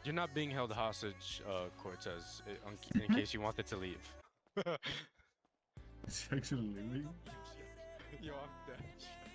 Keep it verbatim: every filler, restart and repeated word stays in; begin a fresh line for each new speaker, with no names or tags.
You're not being held hostage, uh, Cortez, in, in case you wanted to leave.
It's actually leaving.
Yo, I'm dead.